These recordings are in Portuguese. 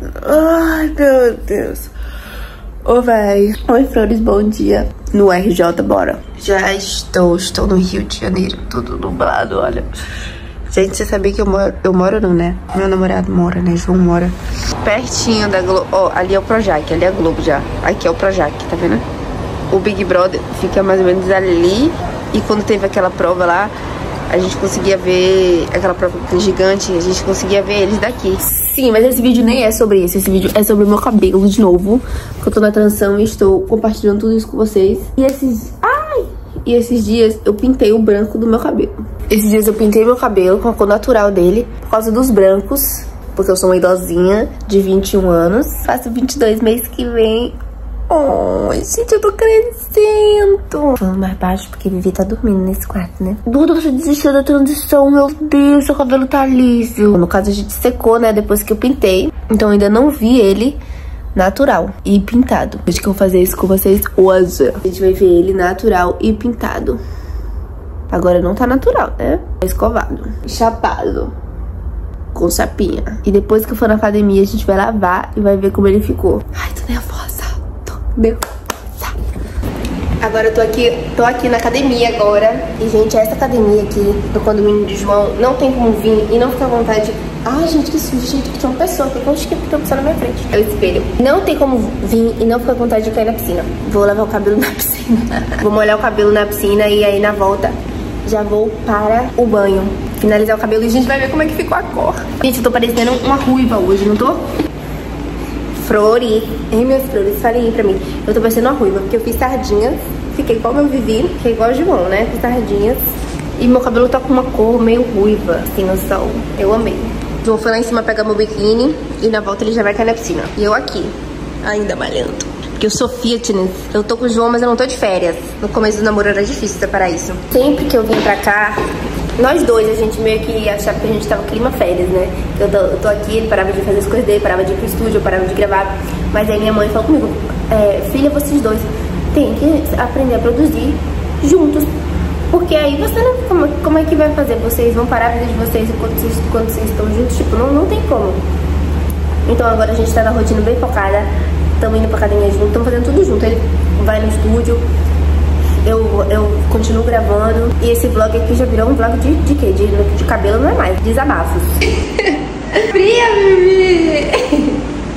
Ai, meu Deus. Ô, véi. Oi, Flores, bom dia. No RJ, bora. Já estou no Rio de Janeiro. Tudo nublado, olha. Gente, você sabia que eu moro não, né? Meu namorado mora, né? João mora pertinho da Globo. Ó, ali é o Projac, ali é a Globo já. Aqui é o Projac, tá vendo? O Big Brother fica mais ou menos ali. E quando teve aquela prova lá, a gente conseguia ver aquela prova gigante, a gente conseguia ver eles daqui. Sim, mas esse vídeo nem é sobre isso. Esse vídeo é sobre o meu cabelo de novo. Que eu tô na transição e estou compartilhando tudo isso com vocês. E esses dias eu pintei o branco do meu cabelo. Esses dias eu pintei meu cabelo com a cor natural dele, por causa dos brancos. Porque eu sou uma idosinha de 21 anos. Faço 22 mês que vem. Oh, gente, eu tô crescendo. Falando mais baixo porque Vivi tá dormindo nesse quarto, né? Duda, você desistiu da transição, meu Deus, seu cabelo tá liso. No caso, a gente secou, né, depois que eu pintei. Então eu ainda não vi ele natural e pintado. Acho que eu vou fazer isso com vocês hoje. A gente vai ver ele natural e pintado. Agora não tá natural, né? Tá escovado, chapado, com chapinha. E depois que eu for na academia, a gente vai lavar e vai ver como ele ficou. Ai, tô nervosa. Agora eu tô aqui na academia agora. E, gente, essa academia aqui do condomínio de João não tem como vir e não fica à vontade. Ah, gente, que sujo, gente, que tinha uma pessoa aqui. Onde que tá passando na minha frente? É o espelho. Não tem como vir e não fica à vontade de cair na piscina. Vou lavar o cabelo na piscina. Vou molhar o cabelo na piscina e aí na volta já vou para o banho finalizar o cabelo e a gente vai ver como é que ficou a cor. Gente, eu tô parecendo uma ruiva hoje, não tô? Flori, ei, meus flores, falem aí pra mim. Eu tô parecendo uma ruiva, porque eu fiz sardinhas. Fiquei igual meu Vivi, fiquei igual o João, né? Fiz sardinhas. E meu cabelo tá com uma cor meio ruiva, assim, no sol. Eu amei. O João foi lá em cima pegar meu biquíni e na volta ele já vai cair na piscina. E eu aqui, ainda malhando. Porque eu sou fitness. Eu tô com o João, mas eu não tô de férias. No começo do namoro era difícil separar isso. Sempre que eu vim pra cá, nós dois, a gente meio que achava que a gente tava clima férias, né? Eu tô aqui, ele parava de fazer as coisas dele, parava de ir pro estúdio, eu parava de gravar. Mas aí minha mãe falou comigo, filha, vocês dois tem que aprender a produzir juntos. Porque aí você não... Como é que vai fazer? Vocês vão parar a vida de vocês quando vocês estão juntos? Tipo, não tem como. Então agora a gente tá na rotina bem focada. Estamos indo pra academia junto, estamos fazendo tudo junto. Ele vai no estúdio, eu continuo gravando. E esse vlog aqui já virou um vlog de quê? De cabelo não é mais, desabafos. Fria, Vivi!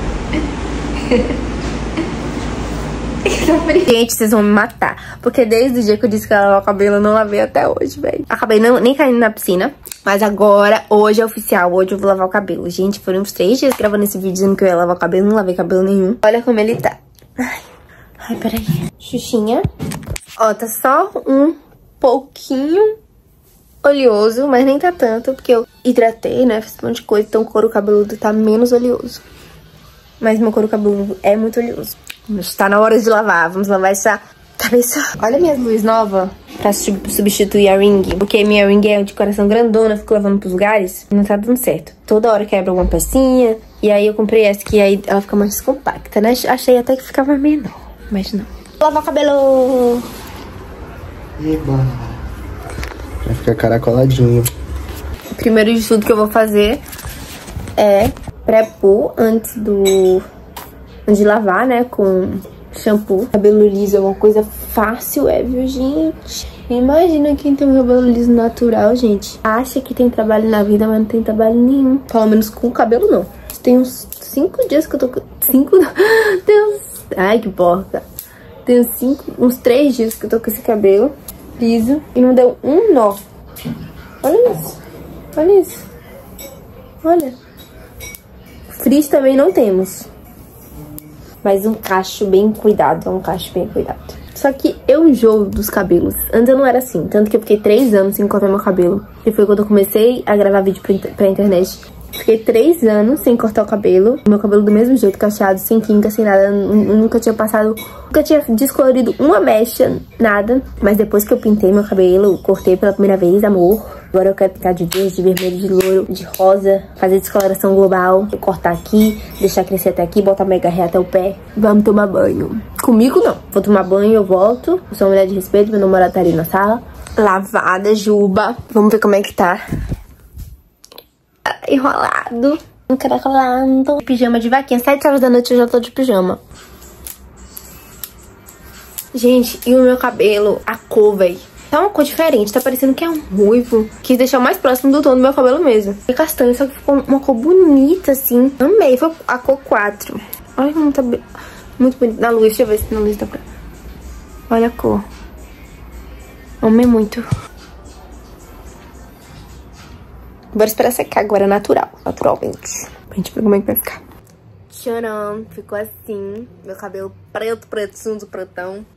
Gente, vocês vão me matar. Porque desde o dia que eu disse que ia lavar o cabelo, eu não lavei até hoje, velho. Acabei nem caindo na piscina. Mas agora, hoje é oficial. Hoje eu vou lavar o cabelo. Gente, foram uns 3 dias gravando esse vídeo dizendo que eu ia lavar o cabelo. Não lavei cabelo nenhum. Olha como ele tá. Ai, peraí. Xuxinha. Ó, tá só um pouquinho oleoso, mas nem tá tanto. Porque eu hidratei, né? Fiz um monte de coisa. Então o couro cabeludo tá menos oleoso. Mas meu couro cabeludo é muito oleoso. Está na hora de lavar. Vamos lavar essa cabeça. Olha minhas luzes novas pra substituir a ring. Porque minha ring é de coração grandona. Fico levando pros lugares. Não tá dando certo. Toda hora quebra alguma pecinha. E aí eu comprei essa que aí ela fica mais compacta, né? Achei até que ficava menor. Mas não. Lavar o cabelo. Eba. Vai ficar caracoladinho. Primeiro de tudo que eu vou fazer é pré-poo antes de lavar, né, com shampoo. Cabelo liso é uma coisa fácil, viu, gente? Imagina quem tem um cabelo liso natural, gente. Acha que tem trabalho na vida, mas não tem trabalho nenhum. Pelo menos com o cabelo, não. Tem uns 5 dias que eu tô com... 5? Deus. Ai, que porca. Tem uns 3 dias que eu tô com esse cabelo liso e não deu um nó. Olha isso. Olha isso. Olha. Frizz também não temos. Mas um cacho bem cuidado, Só que eu enjoo dos cabelos. Antes eu não era assim, tanto que eu fiquei 3 anos sem cortar meu cabelo. E foi quando eu comecei a gravar vídeo pra internet. Fiquei 3 anos sem cortar o cabelo. Meu cabelo do mesmo jeito, cacheado, sem química, sem nada. Nunca tinha passado, nunca tinha descolorido uma mecha, nada. Mas depois que eu pintei meu cabelo, cortei pela primeira vez, amor. Agora eu quero pintar de verde, de vermelho, de louro, de rosa, fazer descoloração global, cortar aqui, deixar crescer até aqui, botar mega ré até o pé. Vamos tomar banho. Comigo não. Vou tomar banho, eu volto. Eu sou uma mulher de respeito, meu namorado tá ali na sala. Lavada, juba. Vamos ver como é que tá. Enrolado. Encaracolando. Pijama de vaquinha. 7 horas da noite eu já tô de pijama. Gente, e o meu cabelo, a cor, velho. Tá uma cor diferente, tá parecendo que é um ruivo. Quis deixar mais próximo do tom do meu cabelo mesmo. É castanho, só que ficou uma cor bonita, assim. Amei, foi a cor 4. Olha como tá muito bonito na luz. Deixa eu ver se na luz tá pra... Olha a cor. Amei muito. Bora esperar secar agora, naturalmente. Pra gente ver como é que vai ficar. Tcharam, ficou assim. Meu cabelo preto, pretão.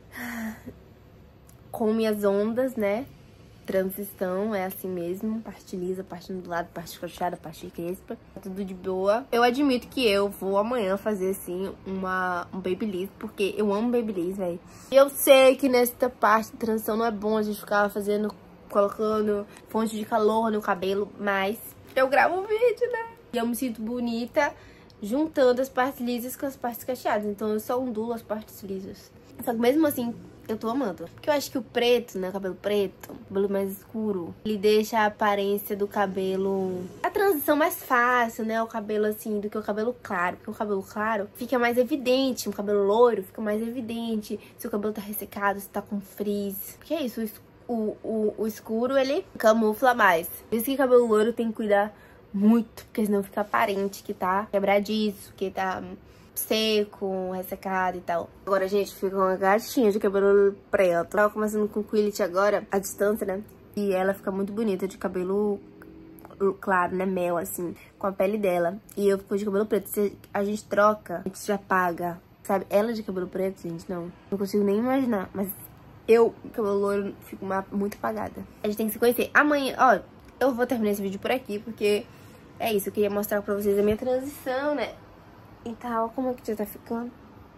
Com minhas ondas, né? Transição, é assim mesmo. Parte lisa, parte ondulada, parte cacheada, parte crespa. Tudo de boa. Eu admito que eu vou amanhã fazer, assim, um babyliss, porque eu amo babyliss, velho. E eu sei que nessa parte de transição não é bom a gente ficar colocando fonte de calor no cabelo, mas eu gravo um vídeo, né? E eu me sinto bonita juntando as partes lisas com as partes cacheadas. Então eu só ondulo as partes lisas. Só que mesmo assim, eu tô amando. Porque eu acho que o preto, né, o cabelo preto, o cabelo mais escuro, ele deixa a aparência do cabelo... A transição mais fácil, né, o cabelo assim, do que o cabelo claro. Porque o cabelo claro fica mais evidente, o cabelo loiro fica mais evidente. Se o cabelo tá ressecado, se tá com frizz. Porque é isso, o escuro, ele camufla mais. Por isso que o cabelo loiro tem que cuidar muito, porque senão fica aparente que tá quebradiço, que tá... seco, ressecado e tal. Agora, gente, fica uma gatinha de cabelo preto. Tava começando com Quillit agora, a distância, né? E ela fica muito bonita de cabelo claro, né? Mel, assim, com a pele dela. E eu fico de cabelo preto. Se a gente troca, a gente já paga. Sabe? Ela de cabelo preto, gente, não consigo nem imaginar. Mas eu, cabelo loiro, fico muito apagada. A gente tem que se conhecer. Amanhã, ó, eu vou terminar esse vídeo por aqui, porque é isso. Eu queria mostrar pra vocês a minha transição, né? E tal, como é que já tá ficando.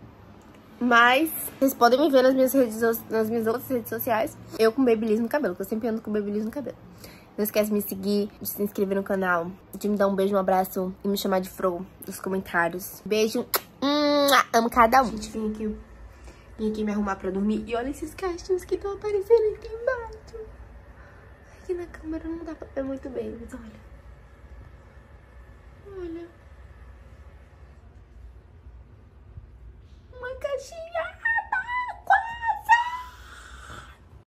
Mas vocês podem me ver nas minhas outras redes sociais. Eu com babyliss no cabelo, que eu sempre ando com babyliss no cabelo. Não esquece de me seguir, de se inscrever no canal, de me dar um beijo, um abraço e me chamar de Fro nos comentários. Beijo, amo cada um. Vim aqui me arrumar pra dormir. E olha esses cachinhos que estão aparecendo aqui embaixo. Aqui na câmera não dá pra ver muito bem, mas olha.